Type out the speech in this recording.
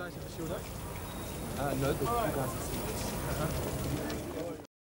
guys ever shield up? No, but you guys have seen this.